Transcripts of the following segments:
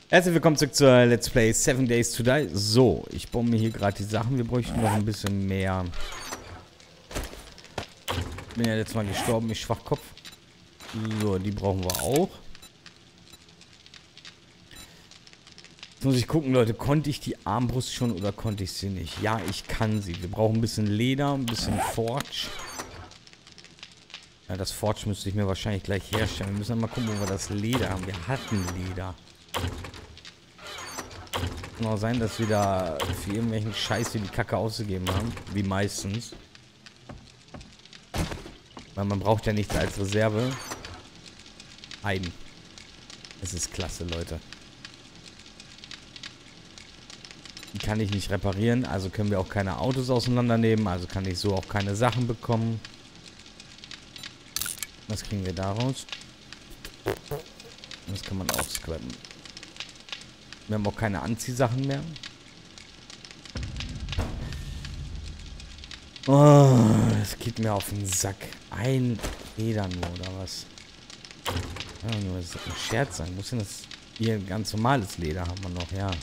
Herzlich willkommen zurück zur Let's Play 7 Days to Die. So, ich baue mir hier gerade die Sachen. Wir bräuchten noch ein bisschen mehr. Bin ja letztes Mal gestorben, ich Schwachkopf. So, die brauchen wir auch. Jetzt muss ich gucken, Leute. Konnte ich die Armbrust schon oder konnte ich sie nicht? Ja, ich kann sie. Wir brauchen ein bisschen Leder, ein bisschen Forge. Ja, das Forge müsste ich mir wahrscheinlich gleich herstellen. Wir müssen mal gucken, wo wir das Leder haben. Wir hatten Leder. Kann auch sein, dass wir da für irgendwelchen Scheiß hier die Kacke ausgegeben haben. Wie meistens. Weil man braucht ja nichts als Reserve. Ein. Es ist klasse, Leute. Die kann ich nicht reparieren. Also können wir auch keine Autos auseinandernehmen. Also kann ich so auch keine Sachen bekommen. Was kriegen wir daraus? Das kann man auch scrappen. Wir haben auch keine Anziehsachen mehr. Oh, das geht mir auf den Sack. Ein Leder nur, oder was? Ja, nur das ist ein Scherz sein. Muss denn das hier ein ganz normales Leder haben wir noch, ja.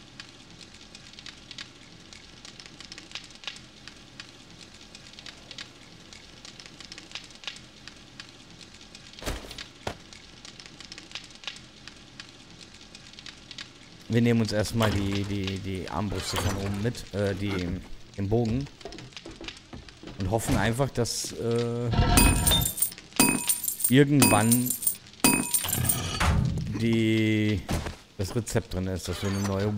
Wir nehmen uns erstmal die Armbrüste von oben mit, den Bogen. Und hoffen einfach, dass irgendwann das Rezept drin ist, dass wir eine neue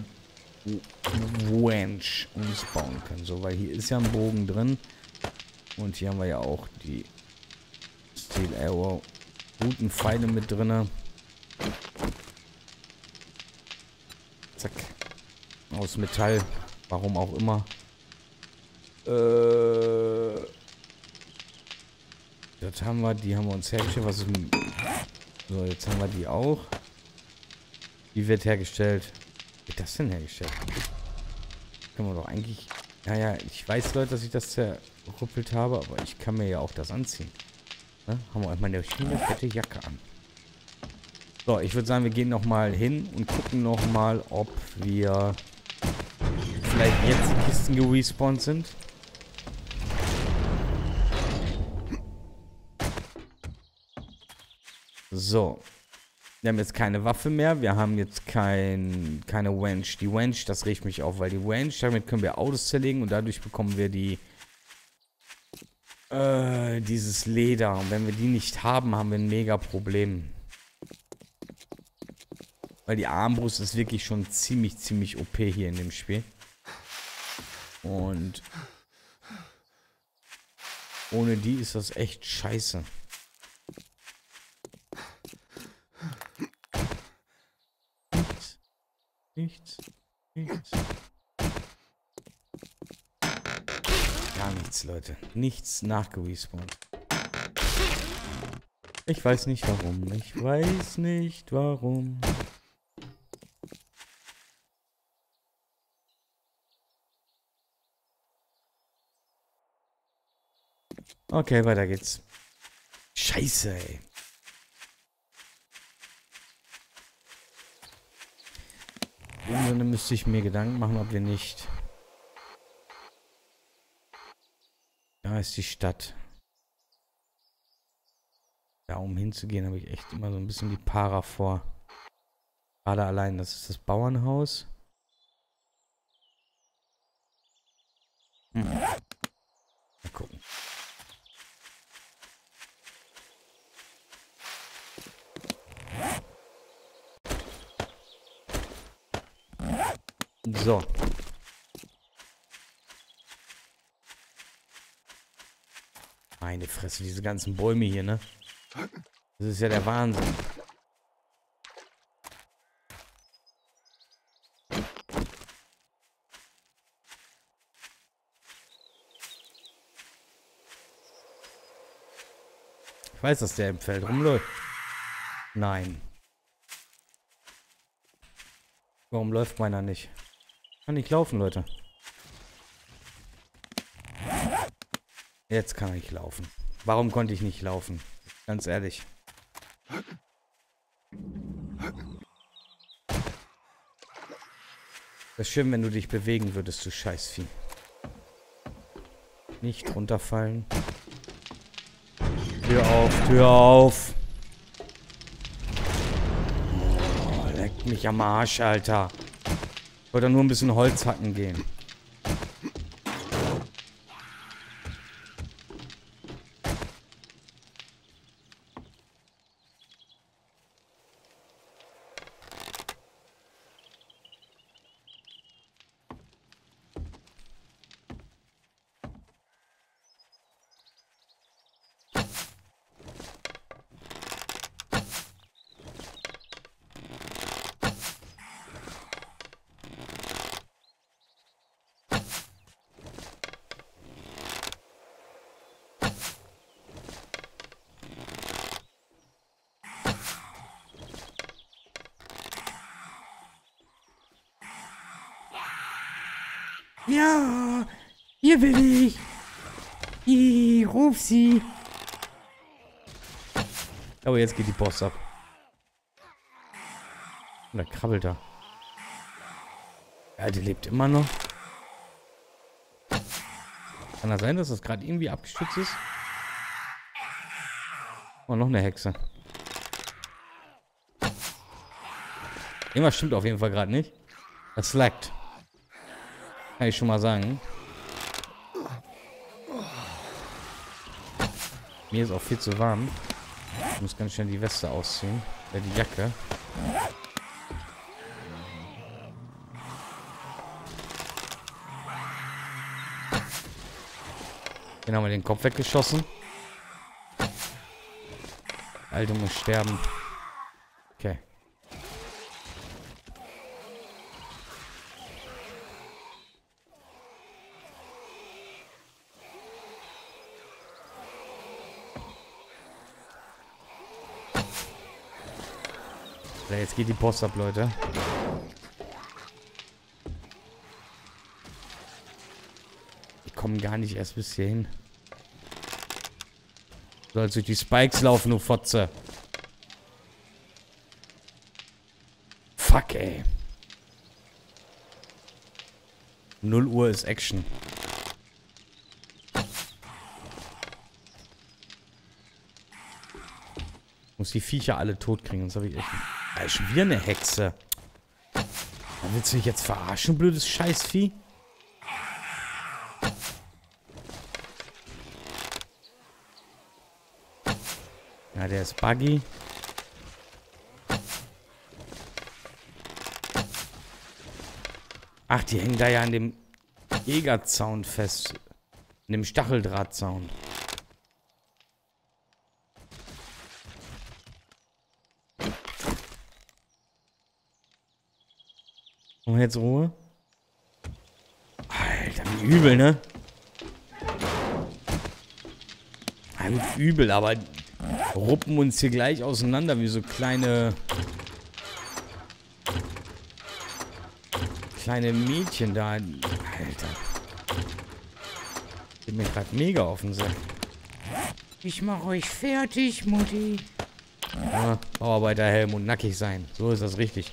Wench uns bauen können. So, weil hier ist ja ein Bogen drin. Und hier haben wir ja auch die Steel Arrow. Guten Pfeile mit drinne. Zack. Aus Metall. Warum auch immer. Das haben wir, die haben wir uns hergestellt. Was ist denn? So, jetzt haben wir die auch. Die wird hergestellt. Wie wird das denn hergestellt? Können wir doch eigentlich. Naja, ich weiß, Leute, dass ich das zerrüppelt habe, aber ich kann mir ja auch das anziehen. Ne? Haben wir einmal eine schöne fette Jacke an. So, ich würde sagen, wir gehen nochmal hin und gucken nochmal, ob wir vielleicht jetzt die Kisten gerespawnt sind. So. Wir haben jetzt keine Waffe mehr. Wir haben jetzt keine Wench. Die Wench, das regt mich auf, weil die Wench, damit können wir Autos zerlegen und dadurch bekommen wir dieses Leder. Und wenn wir die nicht haben, haben wir ein mega Problem. Weil die Armbrust ist wirklich schon ziemlich OP hier in dem Spiel. Und ohne die ist das echt scheiße. Nichts. Gar nichts, Leute. Nichts nachgerespawnt. Ich weiß nicht warum. Ich weiß nicht warum. Okay, weiter geht's. Scheiße, ey. Im Sinne müsste ich mir Gedanken machen, ob wir nicht... Da ist die Stadt. Da um hinzugehen, habe ich echt immer so ein bisschen die Para vor. Gerade allein, das ist das Bauernhaus. Mal gucken. So. Meine Fresse, diese ganzen Bäume hier, ne? Das ist ja der Wahnsinn. Ich weiß, dass der im Feld rumläuft. Nein. Warum läuft meiner nicht? Kann nicht laufen, Leute. Jetzt kann ich laufen. Warum konnte ich nicht laufen? Ganz ehrlich. Wäre schön, wenn du dich bewegen würdest, du Scheißvieh. Nicht runterfallen. Tür auf, Tür auf. Oh, leck mich am Arsch, Alter. Ich wollte nur ein bisschen Holz hacken gehen. Ja, hier bin ich. Ruf sie. Aber jetzt geht die Post ab. Und da krabbelt er. Ja, die lebt immer noch. Kann das sein, dass das gerade irgendwie abgestürzt ist? Oh, noch eine Hexe. Irgendwas stimmt auf jeden Fall gerade nicht. Das slackt. Kann ich schon mal sagen. Mir ist auch viel zu warm. Ich muss ganz schnell die Weste ausziehen. Die Jacke. Den haben wir den Kopf weggeschossen. Der Alte muss sterben. Okay. Ja, jetzt geht die Post ab, Leute. Die kommen gar nicht erst bis hierhin. Du sollst durch die Spikes laufen, du Fotze. Fuck, ey. 0 Uhr ist Action. Muss die Viecher alle tot kriegen, sonst habe ich echt... Da ist schon wieder eine Hexe. Willst du mich jetzt verarschen, blödes Scheißvieh? Ja, der ist buggy. Ach, die hängen da ja an dem Jägerzaun fest. An dem Stacheldrahtzaun. Und jetzt Ruhe. Alter, wie übel, ne? Ja, gut, übel, aber ruppen uns hier gleich auseinander wie so kleine Mädchen da. Alter. Geht mir gerade mega auf den Sack. Ich mach euch fertig, Mutti. Ja, Bauarbeiterhelm und nackig sein. So ist das richtig.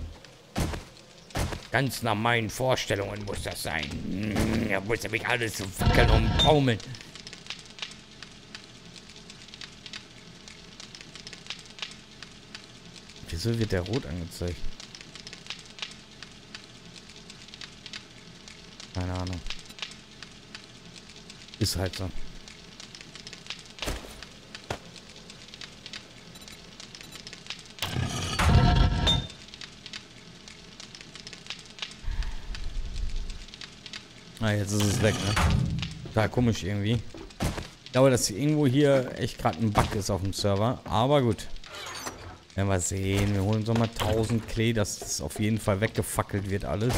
Ganz nach meinen Vorstellungen muss das sein. Da muss nämlich alles so wackeln und baumeln. Wieso wird der rot angezeigt? Keine Ahnung. Ist halt so. Ah, jetzt ist es weg, ne? Total komisch irgendwie. Ich glaube, dass irgendwo hier echt gerade ein Bug ist auf dem Server. Aber gut. Werden wir sehen. Wir holen uns nochmal 1000 Klee, dass das auf jeden Fall weggefackelt wird alles.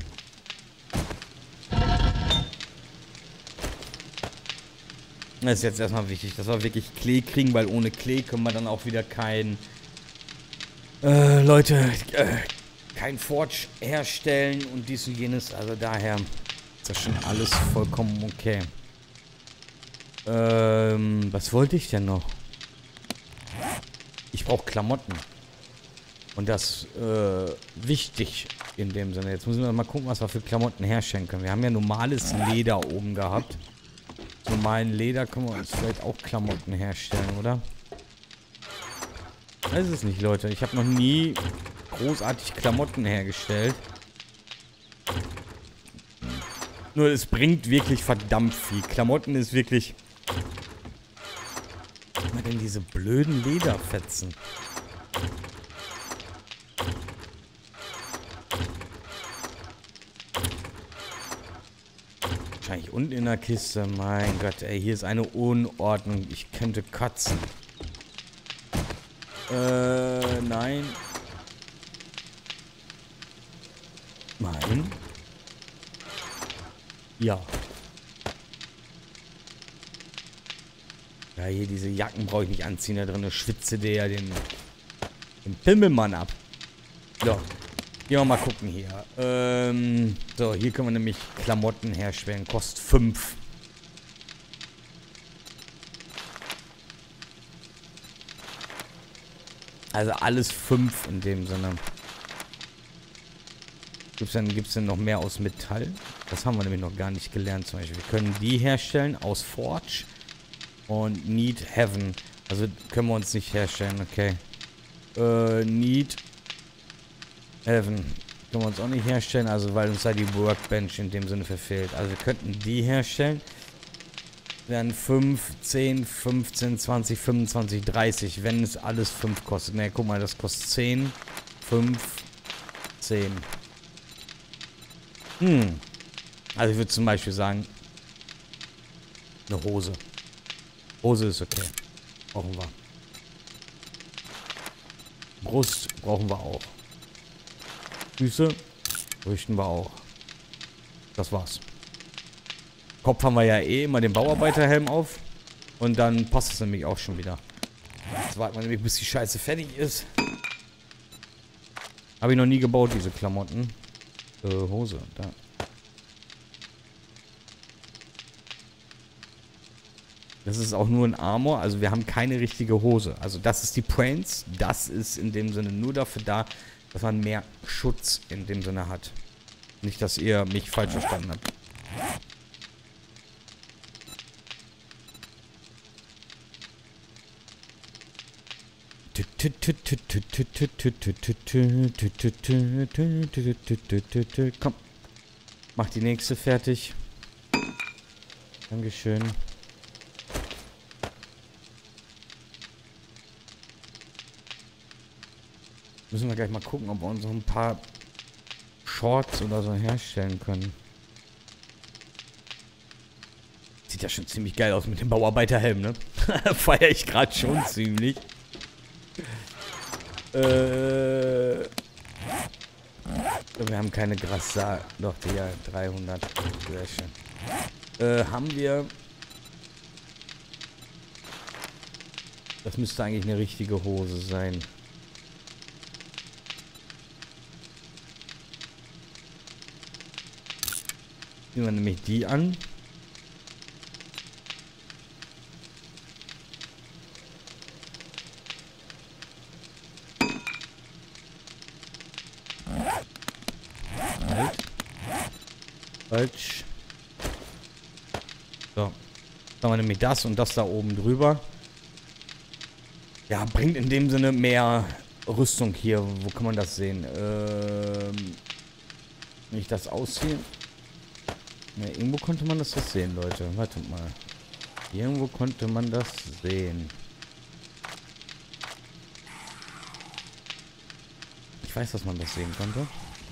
Das ist jetzt erstmal wichtig, dass wir wirklich Klee kriegen, weil ohne Klee können wir dann auch wieder kein... kein Forge herstellen und dies und jenes. Also daher ist das schon alles vollkommen okay. Was wollte ich denn noch? Ich brauche Klamotten. Und das, wichtig. In dem Sinne. Jetzt müssen wir mal gucken, was wir für Klamotten herstellen können. Wir haben ja normales Leder oben gehabt. Aus normalen Leder können wir uns vielleicht auch Klamotten herstellen, oder? Ich weiß es nicht, Leute. Ich habe noch nie großartig Klamotten hergestellt. Nur es bringt wirklich verdammt viel. Klamotten ist wirklich... Was sind denn diese blöden Lederfetzen? Wahrscheinlich unten in der Kiste. Mein Gott, ey, hier ist eine Unordnung. Ich könnte kotzen. Nein. Nein. Ja. Ja, hier diese Jacken brauche ich nicht anziehen. Da drin schwitze der ja den Pimmelmann ab. So. Gehen wir mal gucken hier. So, hier können wir nämlich Klamotten herstellen. Kostet 5. Also alles 5 in dem Sinne. Gibt's denn noch mehr aus Metall? Das haben wir nämlich noch gar nicht gelernt zum Beispiel. Wir können die herstellen aus Forge und Need Heaven. Also können wir uns nicht herstellen, okay. Need Heaven. Können wir uns auch nicht herstellen, also weil uns da die Workbench in dem Sinne verfehlt. Also wir könnten die herstellen. Dann 5, 10, 15, 20, 25, 30, wenn es alles 5 kostet. Ne, guck mal, das kostet 10, 5, 10. Also ich würde zum Beispiel sagen, eine Hose. Hose ist okay. Brauchen wir. Brust brauchen wir auch. Füße richten wir auch. Das war's. Kopf haben wir ja eh immer den Bauarbeiterhelm auf. Und dann passt es nämlich auch schon wieder. Jetzt warten wir nämlich, bis die Scheiße fertig ist. Habe ich noch nie gebaut, diese Klamotten. Hose, da. Das ist auch nur ein Armor, also wir haben keine richtige Hose. Also das ist die Brains, das ist in dem Sinne nur dafür da, dass man mehr Schutz in dem Sinne hat. Nicht, dass ihr mich falsch verstanden habt. Komm. Mach die nächste fertig. Dankeschön. Müssen wir gleich mal gucken, ob wir uns noch ein paar Shorts oder so herstellen können. Sieht ja schon ziemlich geil aus mit dem Bauarbeiterhelm, ne? Feiere ich gerade schon ziemlich. Wir haben keine Grassa. Doch, ja, 300. Sehr schön. Haben wir... Das müsste eigentlich eine richtige Hose sein. Ziehen wir nämlich die an. Falsch. So. Dann haben wir nämlich das und das da oben drüber. Ja, bringt in dem Sinne mehr Rüstung hier. Wo kann man das sehen? Wenn ich das ausziehe. Ja, irgendwo konnte man das sehen, Leute. Wartet mal. Irgendwo konnte man das sehen. Ich weiß, dass man das sehen konnte.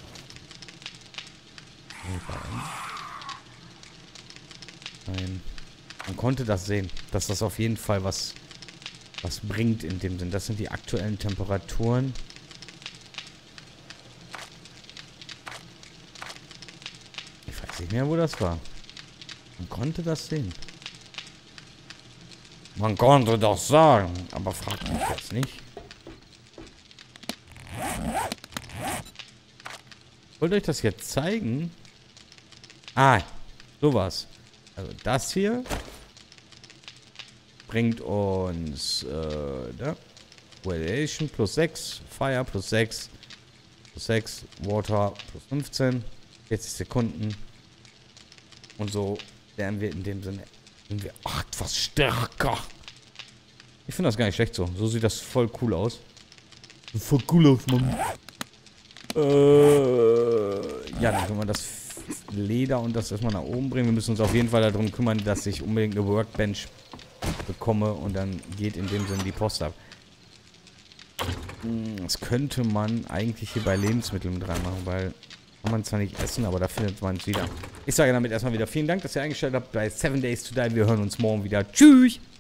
Nein. Man konnte das sehen, dass das auf jeden Fall was bringt in dem Sinn. Das sind die aktuellen Temperaturen. Ich weiß nicht mehr, wo das war. Man konnte das sehen. Man konnte das sagen, aber fragt mich jetzt nicht. Ich wollte euch das jetzt zeigen. Ah, sowas. Also das hier bringt uns da. Radiation plus 6, Fire plus 6. plus 6, Water plus 15, 40 Sekunden. Und so werden wir in dem Sinne etwas stärker. Ich finde das gar nicht schlecht so. So sieht das voll cool aus. Voll cool aus, Mann. Ja, dann können wir das Leder und das erstmal nach oben bringen. Wir müssen uns auf jeden Fall darum kümmern, dass ich unbedingt eine Workbench bekomme und dann geht in dem Sinne die Post ab. Das könnte man eigentlich hier bei Lebensmitteln mit reinmachen, weil kann man zwar nicht essen, aber da findet man es wieder. Ich sage damit erstmal wieder vielen Dank, dass ihr eingestellt habt bei 7 Days to Die. Wir hören uns morgen wieder. Tschüss!